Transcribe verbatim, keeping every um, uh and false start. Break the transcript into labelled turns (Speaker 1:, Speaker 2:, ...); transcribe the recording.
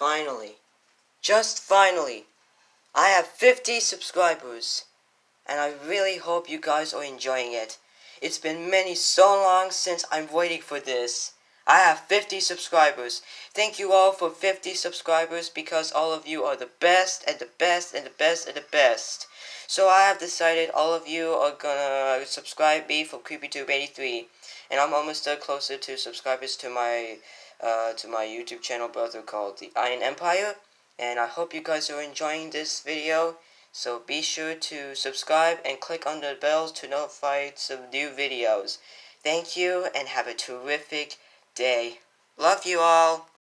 Speaker 1: Finally, just finally, I have fifty subscribers, and I really hope you guys are enjoying it. It's been many so long since I'm waiting for this. I have fifty subscribers. Thank you all for fifty subscribers because all of you are the best and the best and the best and the best. So I have decided all of you are gonna subscribe me for CreepyTube eighty-three, and I'm almost uh, closer to subscribers to my uh, to my YouTube channel brother called the Iron Empire, and I hope you guys are enjoying this video. So be sure to subscribe and click on the bells to notify some new videos. Thank you and have a terrific day. Love you all.